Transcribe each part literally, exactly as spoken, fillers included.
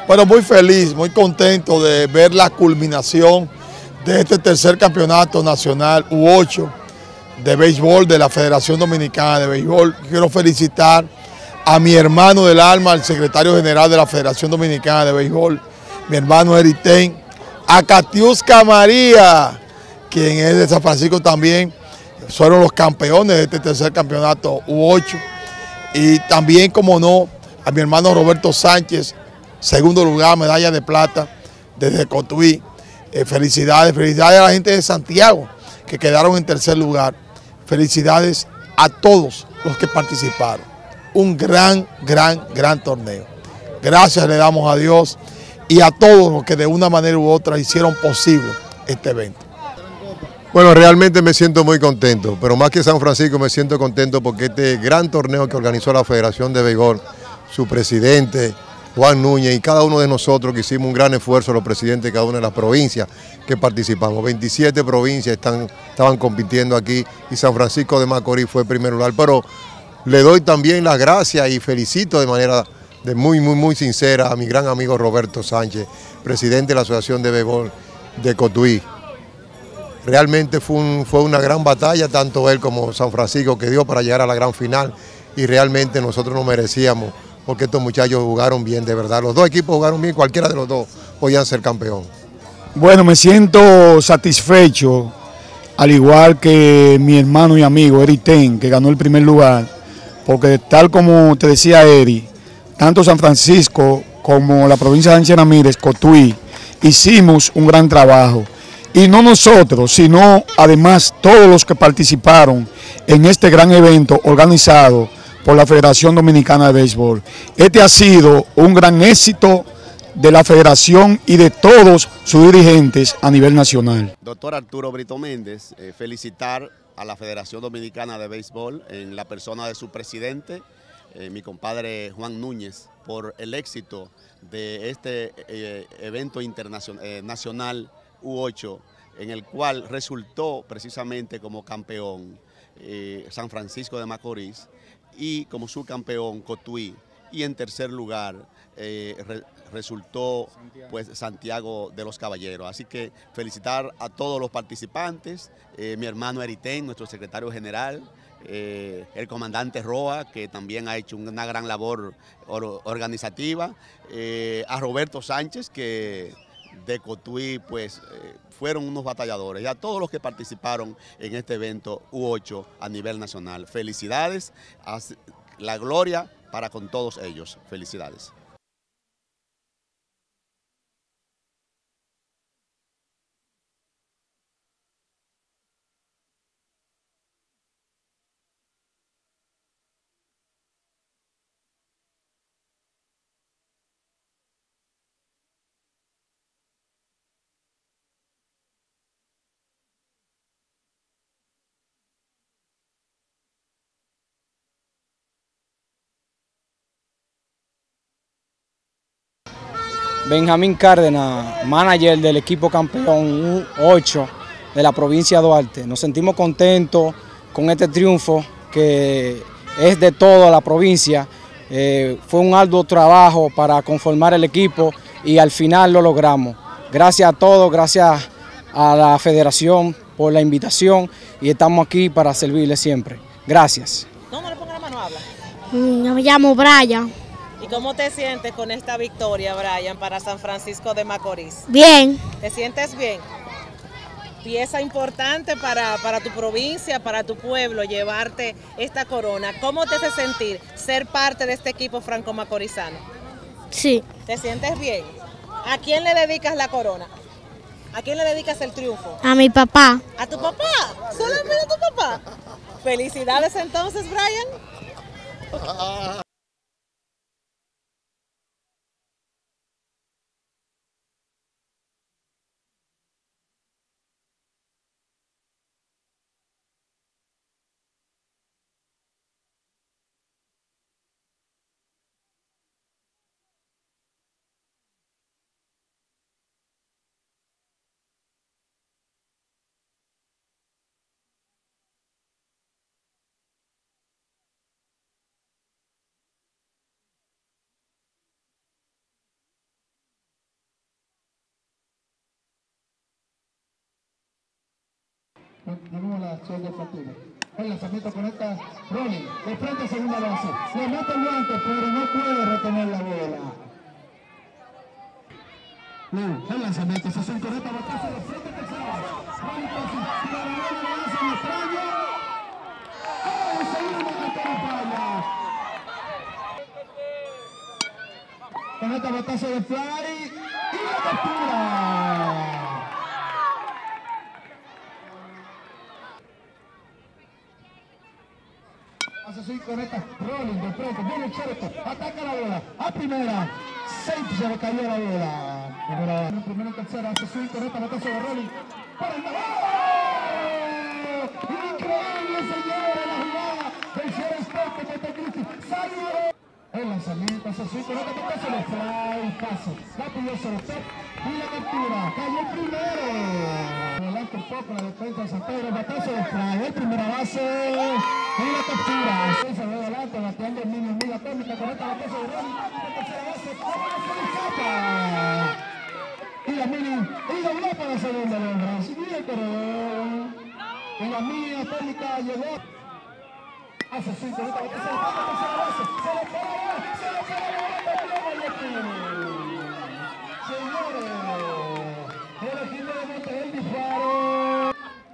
Bueno, muy feliz, muy contento de ver la culminación de este tercer campeonato nacional U ocho de béisbol de la Federación Dominicana de Béisbol. Quiero felicitar a mi hermano del alma, el secretario general de la Federación Dominicana de Béisbol, mi hermano Eritén, a Catiusca María, quien es de San Francisco también, fueron los campeones de este tercer campeonato U ocho, y también, como no, a mi hermano Roberto Sánchez, segundo lugar, medalla de plata desde Cotuí. Eh, felicidades, felicidades a la gente de Santiago que quedaron en tercer lugar. Felicidades a todos los que participaron. Un gran, gran, gran torneo. Gracias le damos a Dios y a todos los que de una manera u otra hicieron posible este evento. Bueno, realmente me siento muy contento, pero más que San Francisco me siento contento porque este gran torneo que organizó la Federación de Béisbol, su presidente Juan Núñez y cada uno de nosotros que hicimos un gran esfuerzo, los presidentes de cada una de las provincias que participamos. veintisiete provincias están, estaban compitiendo aquí y San Francisco de Macorís fue primer lugar, pero le doy también las gracias y felicito de manera de muy, muy, muy sincera a mi gran amigo Roberto Sánchez, presidente de la Asociación de Béisbol de Cotuí. Realmente fue, un, fue una gran batalla, tanto él como San Francisco, que dio para llegar a la gran final, y realmente nosotros nos merecíamos, porque estos muchachos jugaron bien, de verdad. Los dos equipos jugaron bien, cualquiera de los dos podían ser campeón. Bueno, me siento satisfecho, al igual que mi hermano y amigo Eri Ten, que ganó el primer lugar, porque tal como te decía Eri, tanto San Francisco como la provincia de Sánchez Ramírez, Cotuí, hicimos un gran trabajo. Y no nosotros, sino además todos los que participaron en este gran evento organizado por la Federación Dominicana de Béisbol. Este ha sido un gran éxito de la Federación y de todos sus dirigentes a nivel nacional. Doctor Arturo Brito Méndez, eh, felicitar a la Federación Dominicana de Béisbol en la persona de su presidente, eh, mi compadre Juan Núñez, por el éxito de este eh, evento internacional, eh, nacional U ocho, en el cual resultó precisamente como campeón eh, San Francisco de Macorís y como subcampeón Cotuí, y en tercer lugar eh, re, resultó pues Santiago de los Caballeros. Así que felicitar a todos los participantes, eh, mi hermano Eritén, nuestro secretario general, eh, el comandante Roa, que también ha hecho una gran labor or, organizativa, eh, a Roberto Sánchez, que de Cotuí pues eh, fueron unos batalladores, y a todos los que participaron en este evento U ocho a nivel nacional. Felicidades, la gloria para con todos ellos. Felicidades. Benjamín Cárdenas, manager del equipo campeón U ocho de la provincia de Duarte. Nos sentimos contentos con este triunfo que es de toda la provincia. Eh, fue un arduo trabajo para conformar el equipo y al final lo logramos. Gracias a todos, gracias a la federación por la invitación y estamos aquí para servirles siempre. Gracias. ¿Cómo le pongo la mano? Habla. Mm, me llamo Brian. ¿Y cómo te sientes con esta victoria, Brian, para San Francisco de Macorís? Bien. ¿Te sientes bien? Pieza importante para, para tu provincia, para tu pueblo, llevarte esta corona. ¿Cómo te hace sentir ser parte de este equipo franco-macorizano? Sí. ¿Te sientes bien? ¿A quién le dedicas la corona? ¿A quién le dedicas el triunfo? A mi papá. ¿A tu papá? ¿Solamente a tu papá? Felicidades entonces, Brian. Continúa la acción defensiva. El lanzamiento conecta Ronnie, de frente a segunda base. Le mete el guante, pero no puede retener la bola. Uh, el lanzamiento, se hace correcta, batazo de frente a tercera. Ronnie casi, para la bola, le hace un extraño. ¡Oh, seguimos que está en falla! Conecta batazo de fly y la captura. Hace su conecta, rolling de frente, viene Chereto, ataca la bola, a primera, Saint se le cayó la bola. Primera, en primera y tercera, hace su conecta, batazo de rolling, para el ¡oh! Increíble, señores, la jugada del shortstop de Montecristi, salió. El lanzamiento, hace su conecta, batazo de fly, paso, la pidió shortstop y la captura, cayó el primero. Adelante un poco la defensa de San Pedro, batazo de fly, el primera base. Y la captura, se ve adelante, bateando el niño amiga atómica, conecta la cosa de Ronnie, la tercera base, se escapa. Y la mini, y dobló para la segunda bola, si bien pero y la mini atómica llegó, hace su conecta la tercera base, se le pega, se le pega, señores, el equipo de Monte el disparo.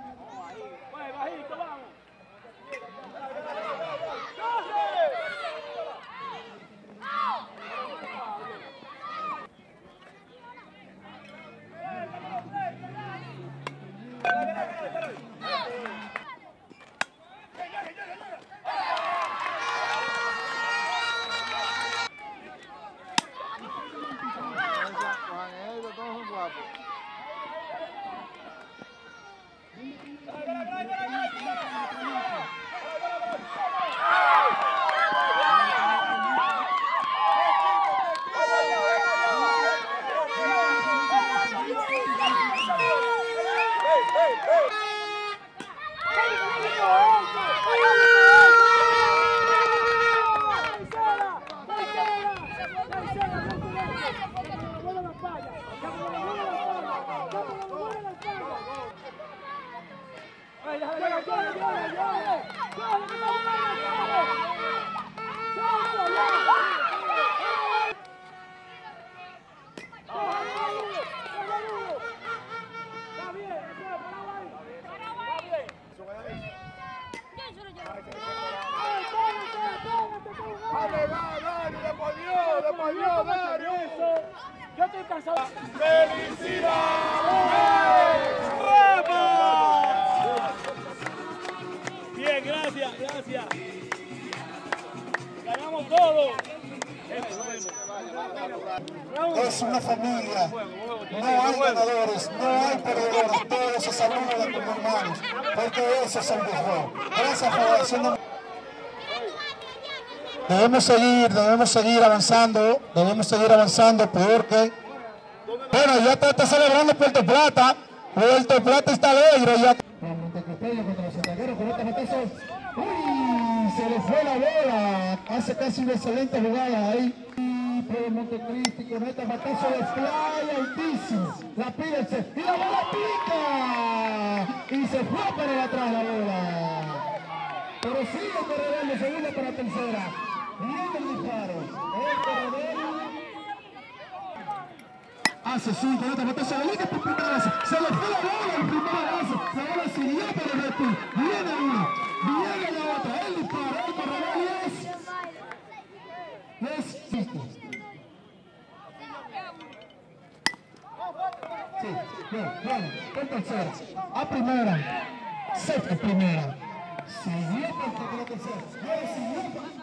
Bien, gracias, gracias. Ganamos todo. Es una familia, no hay ganadores, no hay perdedores, todos se saludan como hermanos, porque eso es el béisbol. Gracias, Federación Dominicana. Debemos seguir, debemos seguir avanzando, debemos seguir avanzando porque, bueno, ya está, está celebrando Puerto Plata, Puerto Plata está alegre ya. Montecristeño contra los ataqueros, con este batazo, uy, se le fue la bola, hace casi una excelente jugada ahí. Pero Montecristi con este batazo de fly altísimo, la pide y la bola pica, y se fue para atrás la bola. Pero sigue corriendo, segunda para tercera. Viene el disparo. El corredor hace su con este batazo de línea por primera base. Se le fue la bola en primera base. La bola siguió por el resto. Viene una, viene la otra. El disparo, el corredor y es. Es. Sí, bien, bien. Con tercera. A primera. Sexta primera. Siguió por la tercera. Ahora siguió por...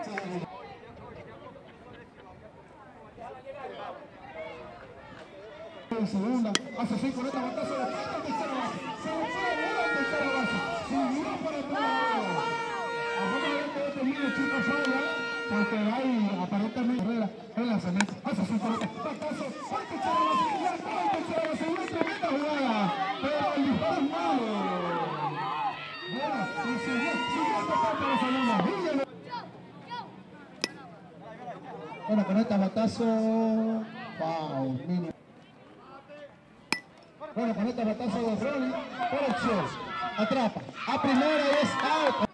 En segunda, hace cinco con esta batazo de tercera base. Se le fue la bola en tercera base. Siguió por el primero. Vamos a ver que este niño chico falla, porque hay aparentemente carrera en lanzamiento. Hace cinco con esta batazo por tercera base. Ya está en tercera base. Una tremenda jugada, pero el disparo es malo. Bueno, y siguió, siguió tocando la segunda. Bueno, con este batazo, wow, mínimo. Bueno, con este batazo de Ronnie, por el show. atrapa. A primera es out.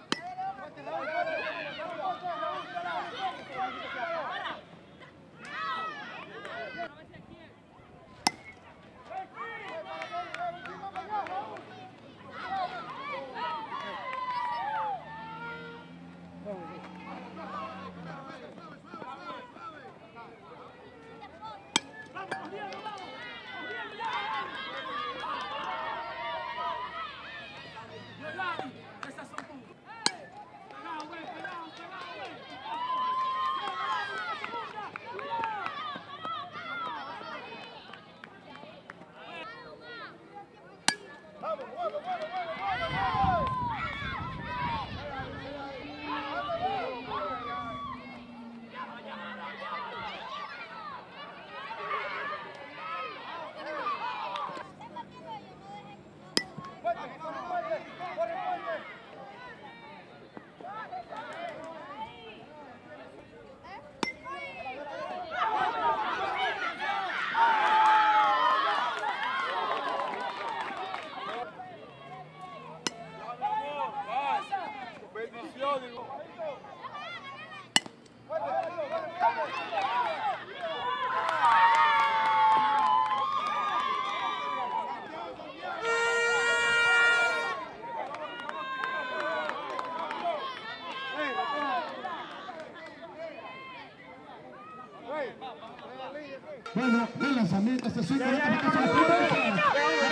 Bueno, el lanzamiento se sube con esta batazo de frente.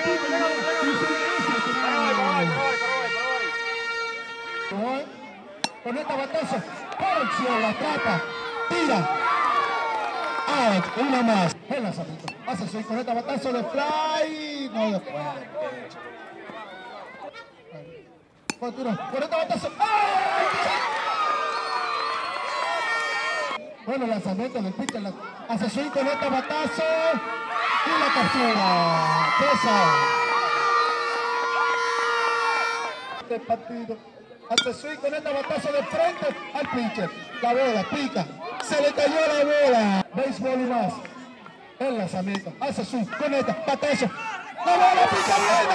Con esta batazo, corrección, la atrapa, tira. Out, una más. El lanzamiento. Hace swing con esta batazo de fly. No después. Continúa. Con esta batazo. Bueno, el lanzamiento del pitcher. Hace swing con esta batazo. Y la captura. Pesa. Este partido. Hace swing con esta batazo de frente al pitcher. La bola pica. Se le cayó la bola. Béisbol y más. El lanzamiento. Hace swing con esta batazo. La bola pica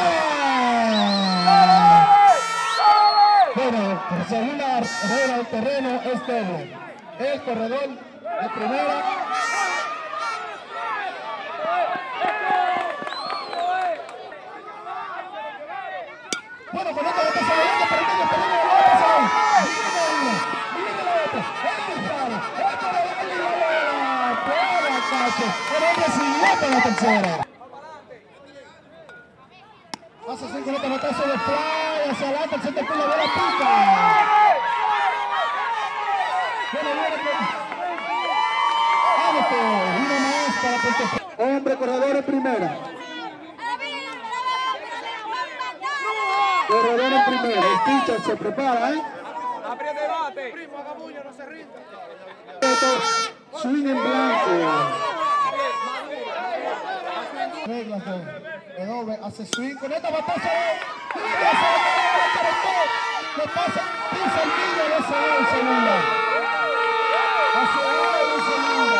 buena. Bueno, por segunda regla del terreno es doble. El corredor de primera. Bueno, con esta batazo de frente, pero medio peligro. El hombre siguió para la tercera. Hace cinco con este batazo de fly hacia adelante, el centro con la bola pica. Bueno, viene con... uno más para Puerto. Hombre corredor en primera. Corredor en primera. El pitcher se prepara, ¿eh? Abre debate. Primo, haga bulla, no se rinda. Swing en blanco. Reglas de doble, hace swing con esta batazo. Le pasa, pisa el niño y hace gol segunda. Hace gol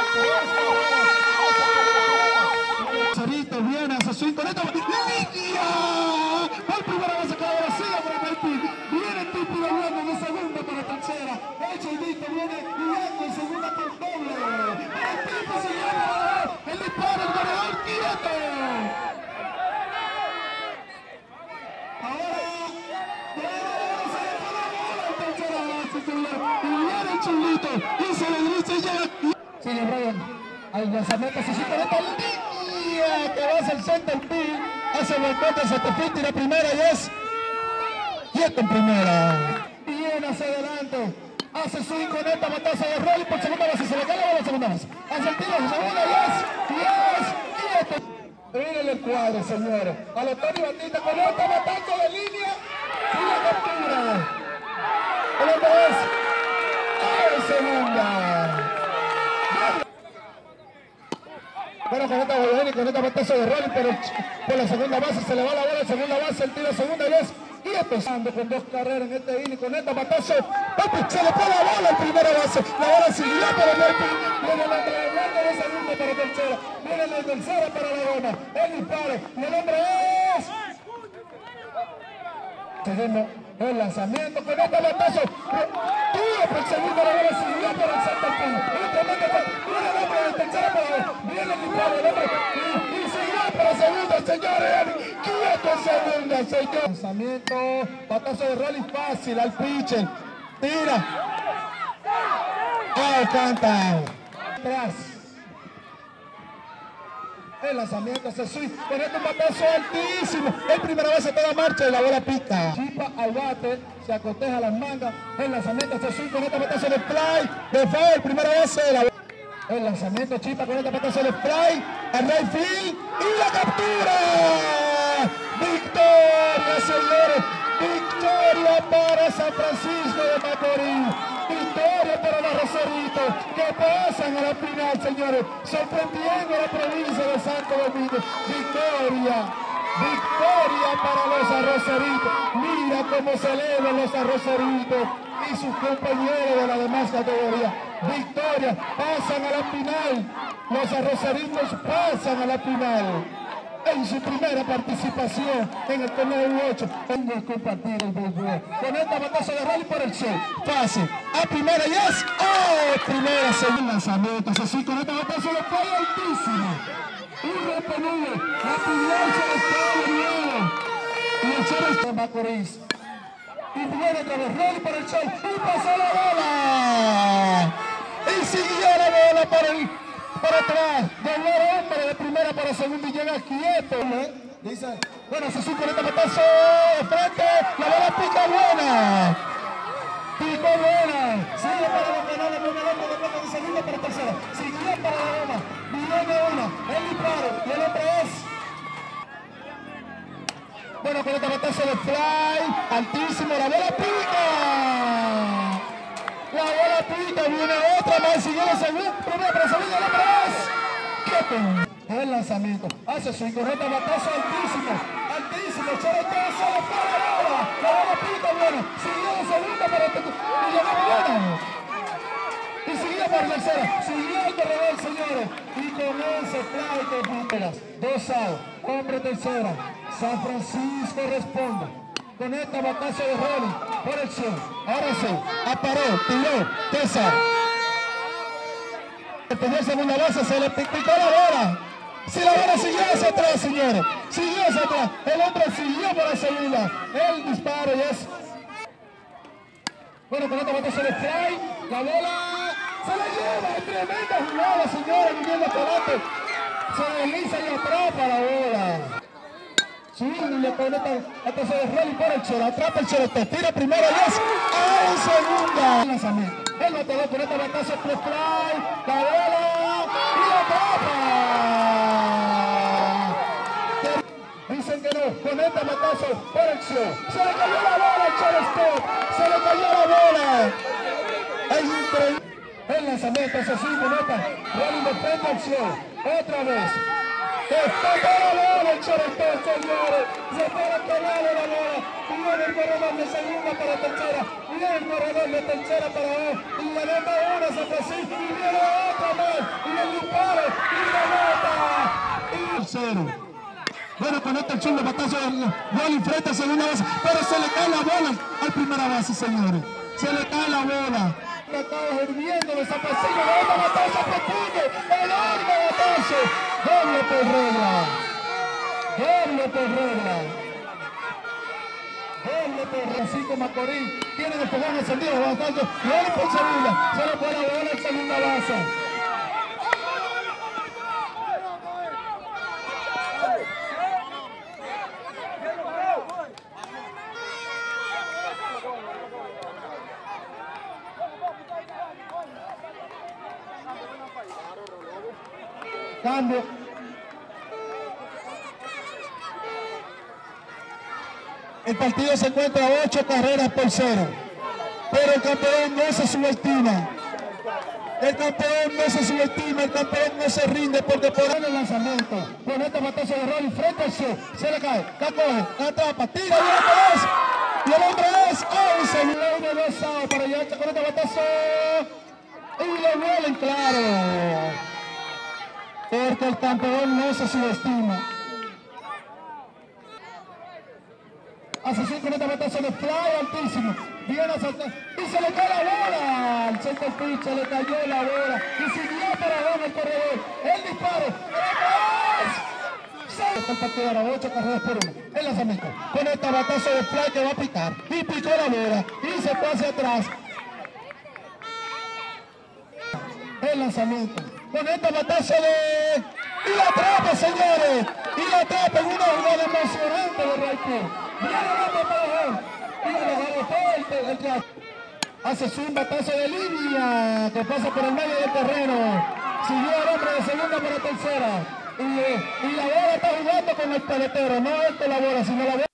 segunda. Charito viene, hace swing con esta batazo. ¡Línea! Al primera base queda vacía por el Martín. Viene el tipo hablando de segunda para tercera. El Chilito viene jugando en segunda por doble. El tipo se llama el disparo, el corredor quieto. Ahora, se le pone la bola en tercera base, señor. Y viene el Chilito y se le dice ya. Sigue Brian. Al lanzamiento se sigue esta línea que va hacia el center field. Hace el golpe, se te pinta y la primera y es quieto en primera. Bien hacia adelante. Hace swing con esta bataza de Rolly por segunda base. Se le cae la bola a segunda base. Hace el tiro de segunda y es, y es, quieto. Miren el cuadro, señores. A los Tony Batista con esta batazo de línea y la captura. El otro es en segunda. Bueno, con esta bola y con esta batazo de Rolly por, por la segunda base. Se le va la bola a segunda base. El tiro de segunda y es y empezando con dos carreras en este inning, con esta batazo, se le fue la bola en primera base, la bola siguió para el golpe, viene el hombre de blanco de segunda para tercera, viene la tercera para la goma, el disparo, y el hombre es... segundo, el lanzamiento, con este batazo, tiro por el segundo, la bola siguió por el centro pino, un tremendo, viene el hombre de tercera para ver, viene el disparo del hombre, y, y siguió para segunda, señores, quieto en segunda, señor. Lanzamiento, batazo de rally fácil al pitcher, tira, alcanza, atrás. El lanzamiento se sube, con este un batazo altísimo. El primera vez se toda marcha y la bola pica. Chipa al bate, se acoteja las mangas. El lanzamiento se sube con este batazo de fly. De foul, primera vez la... El lanzamiento Chipa con este batazo de fly. Al right field y la captura. Victoria, señores. Victoria para San Francisco de Macorís. Victoria para los Rosaritos que pasan a la final, señores, sorprendiendo a la provincia de Santo Domingo. Victoria, victoria para los arroceritos. Mira cómo celebran los arroceritos y sus compañeros de la demás categoría. Victoria, pasan a la final. Los arroceritos pasan a la final. En su primera participación en el torneo U ocho. Vengo a compartir el béisbol. Con esta batazo de rally por el show. Pase a primera y es. ¡Oh! Primera, segundo lanzamiento. Así con esta batazo de falla altísimo. Un rompenube. La pilocha de Estado Unido. Y el show de Macorís. Y viene otra vez rally por el show. Y pasó la bola. Y siguió la bola para el. Para atrás, dobló hombre de primera para segunda y llega quieto. ¿eh? Dice, bueno, se sube este batazo de frente, la bola pica buena. Picó buena. Sigue para los canales, viene el hombre de vuelta de segunda para tercera. Siguió para la goma, viene una, el disparo, y el hombre es. Bueno, con este batazo de fly, altísimo, la bola pica. La bola pica, viene otra más, sigue la segunda, primera para segunda, la otra vez. Quieto. El lanzamiento, hace su incorrecto batazo altísimo, altísimo, sobre todo, solo para la bola. La bola pica, bueno, siguió la segunda para el y llegó buena. Y siguió para la tercera, siguió el corredor, señores. Y con ese fly de punteras, dos out, hombre tercera, San Francisco responde. Con esta batazo de rally por el show. Ahora sí, aparó, tiró, Tesa. Tenía segunda base, se le picó la bola. Si la bola siguió hacia atrás, señores. Siguió hacia atrás. El hombre siguió por la segunda. El disparo ya es. Bueno, con esta batazo de fly, la bola se la lleva. Tremenda jugada, señores, viniendo para adelante. Se desliza y atrapa la bola. Swing con esta batazo de rally por el choro. Atrapa el choro, te tira primero y es a segunda. Lanzamiento. El bateador con esta batazo de fly, la bola y la atrapa. Dicen que no, con esta batazo por el show. Se le cayó la bola al shortstop. Se le cayó la bola. Es increíble. El lanzamiento se sigue con esta rally de frente al show. Otra vez. Está toda la bola el shortstop, señores. Se para el canal de la bola. Viene el corredor de segunda para tercera. Viene el corredor de tercera para dos. Y la nota una se fue así. Y viene otra más. Y el disparo. Y la nota. Y el cero. Bueno, conecta el chungo, batazo de rally frente a segunda base. Pero se le cae la bola al primera base, señores. Se le cae la bola. Estaba hirviendo de San Francisco. De otra batazo pequeño. Enorme batazo. Doble por regla. Doble por regla. Doble por Francisco Macorís. Tiene el fogón encendido. Bastante. Doble por segunda. Se le pone la bola en segunda base. Cambio. El partido se encuentra a ocho carreras por cero. Pero el campeón no se subestima. El campeón no se subestima, el campeón no se rinde porque por el lanzamiento. Con este batazo de rally frente al show. Se le cae, la coge, la atrapa, tira y el hombre es. Y el hombre es. ¡Oh! Se le une dos outs para allá con este batazo. Y lo vuelen claro. Porque el campeón no se subestima. Hace swing con esta batazo de fly altísimo. Viene a saltar. Y se le cae la bola. Al center pitch se le cayó la bola. Y siguió para abajo el corredor. El disparo. Está el partido ahora, ocho carreras por uno. El lanzamiento. Con esta batazo de fly que va a picar. Y picó la bola. Y se fue hacia atrás. El lanzamiento. Con esta batazo de... Y la atrapa, señores. Y la atrapa en una jugada emocionante de Raico. Viene la patada. Y le agarró el, el traje. Hace su batazo de línea que pasa por el medio del terreno. Siguió el hombre de segunda para tercera. Y, y la bola está jugando con el peletero. No es con la bola, sino la bola.